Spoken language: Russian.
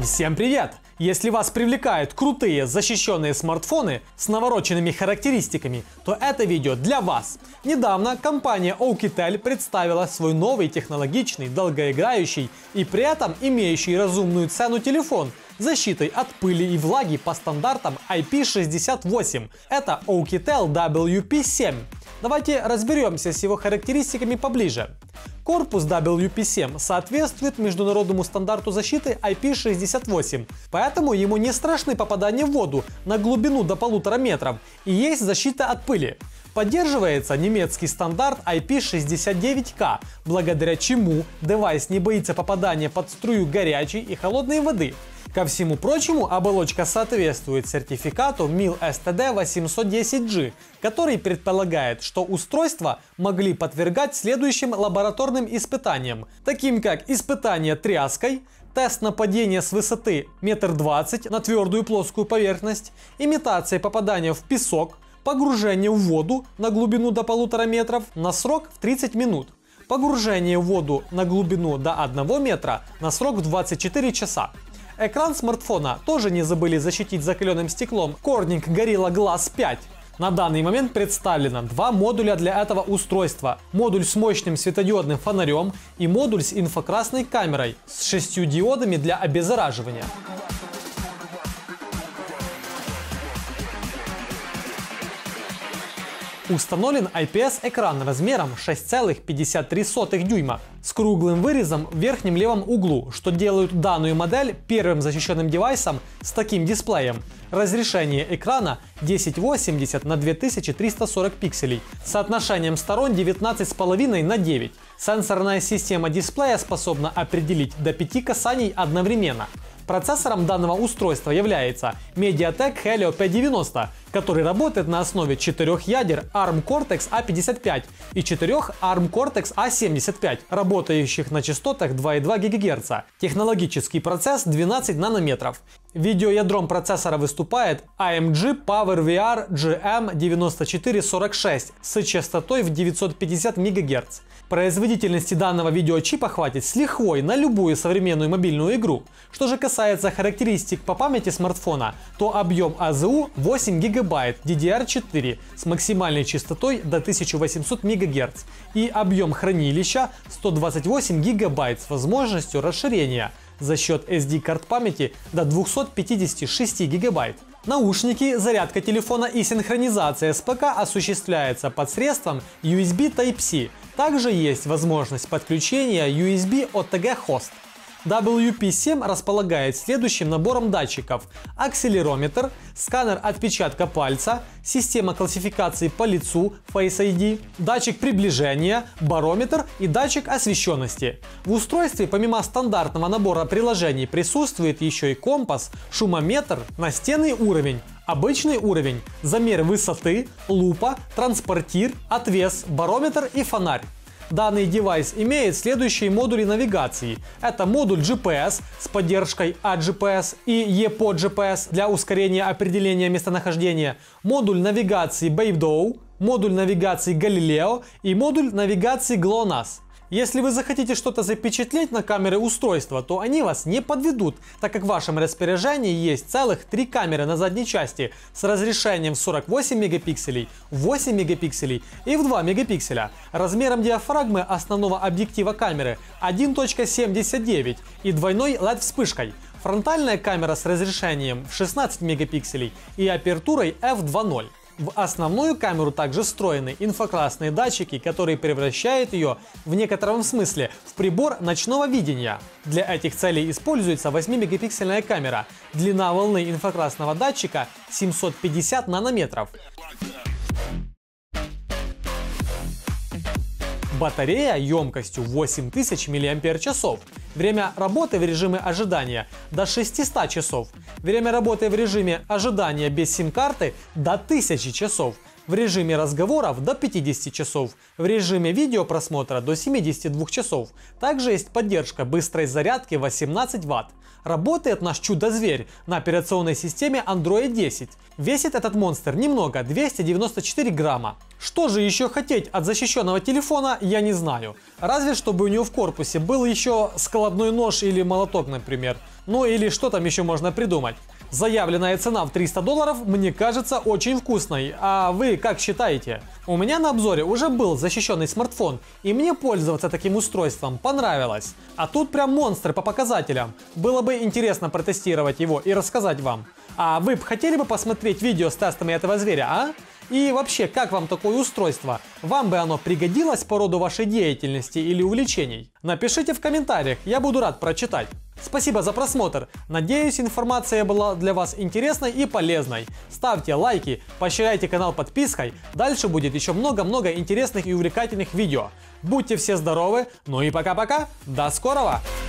Всем привет! Если вас привлекают крутые защищенные смартфоны с навороченными характеристиками, то это видео для вас. Недавно компания Oukitel представила свой новый технологичный, долгоиграющий и при этом имеющий разумную цену телефон с защитой от пыли и влаги по стандартам IP68. Это Oukitel WP7. Давайте разберемся с его характеристиками поближе. Корпус WP7 соответствует международному стандарту защиты IP68, поэтому ему не страшны попадания в воду на глубину до 1,5 метров и есть защита от пыли. Поддерживается немецкий стандарт IP69K, благодаря чему девайс не боится попадания под струю горячей и холодной воды. Ко всему прочему, оболочка соответствует сертификату MIL STD 810G, который предполагает, что устройства могли подвергать следующим лабораторным испытаниям, таким как испытание тряской, тест на падение с высоты 1,20 м на твердую плоскую поверхность, имитация попадания в песок, погружение в воду на глубину до 1,5 метра на срок в 30 минут, погружение в воду на глубину до 1 метра на срок в 24 часа. Экран смартфона тоже не забыли защитить закаленным стеклом Corning Gorilla Glass 5. На данный момент представлено два модуля для этого устройства. Модуль с мощным светодиодным фонарем и модуль с инфракрасной камерой с 6 диодами для обеззараживания. Установлен IPS-экран размером 6,53 дюйма с круглым вырезом в верхнем левом углу, что делает данную модель первым защищенным девайсом с таким дисплеем. Разрешение экрана 1080 на 2340 пикселей, с соотношением сторон 19,5 на 9. Сенсорная система дисплея способна определить до 5 касаний одновременно. Процессором данного устройства является MediaTek Helio P90, который работает на основе 4 ядер ARM Cortex A55 и 4 ARM Cortex A75, работающих на частотах 2,2 ГГц. Технологический процесс 12 нанометров. Видеоядром процессора выступает AMG PowerVR GM9446 с частотой в 950 МГц. Производительности данного видеочипа хватит с лихвой на любую современную мобильную игру. Что же касается характеристик по памяти смартфона, то объем АЗУ 8 ГБ DDR4 с максимальной частотой до 1800 МГц и объем хранилища 128 ГБ с возможностью расширения за счет SD-карт памяти до 256 ГБ. Наушники, зарядка телефона и синхронизация с ПК осуществляется посредством USB Type-C. Также есть возможность подключения USB OTG Host. WP7 располагает следующим набором датчиков: акселерометр, сканер отпечатка пальца, система классификации по лицу Face ID, датчик приближения, барометр и датчик освещенности. В устройстве помимо стандартного набора приложений присутствует еще и компас, шумометр, настенный уровень, обычный уровень, замер высоты, лупа, транспортир, отвес, барометр и фонарь. Данный девайс имеет следующие модули навигации. Это модуль GPS с поддержкой AGPS и ePod-GPS для ускорения определения местонахождения, модуль навигации Beidou, модуль навигации Galileo и модуль навигации GLONASS. Если вы захотите что-то запечатлеть на камеры устройства, то они вас не подведут, так как в вашем распоряжении есть целых 3 камеры на задней части с разрешением в 48 мегапикселей, 8 мегапикселей и в 2 мегапикселя. Размером диафрагмы основного объектива камеры 1.79 и двойной LED вспышкой. Фронтальная камера с разрешением в 16 мегапикселей и апертурой f2.0. В основную камеру также встроены инфракрасные датчики, которые превращают ее в некотором смысле в прибор ночного видения. Для этих целей используется 8-мегапиксельная камера. Длина волны инфракрасного датчика 750 нанометров. Батарея емкостью 8000 мАч. Время работы в режиме ожидания до 600 часов. Время работы в режиме ожидания без сим-карты до 1000 часов. в режиме разговоров до 50 часов, в режиме видеопросмотра до 72 часов. Также есть поддержка быстрой зарядки 18 Вт. Работает наш чудо-зверь на операционной системе Android 10. Весит этот монстр немного, 294 грамма. Что же еще хотеть от защищенного телефона, я не знаю. Разве чтобы у него в корпусе был еще складной нож или молоток, например. Ну или что там еще можно придумать. Заявленная цена в $300 мне кажется очень вкусной, а вы как считаете? У меня на обзоре уже был защищенный смартфон, и мне пользоваться таким устройством понравилось. А тут прям монстры по показателям. Было бы интересно протестировать его и рассказать вам. А вы хотели бы посмотреть видео с тестами этого зверя, а? И вообще, как вам такое устройство? Вам бы оно пригодилось по роду вашей деятельности или увлечений? Напишите в комментариях, я буду рад прочитать. Спасибо за просмотр. Надеюсь, информация была для вас интересной и полезной. Ставьте лайки, поощряйте канал подпиской. Дальше будет еще много-много интересных и увлекательных видео. Будьте все здоровы, ну и пока-пока. До скорого!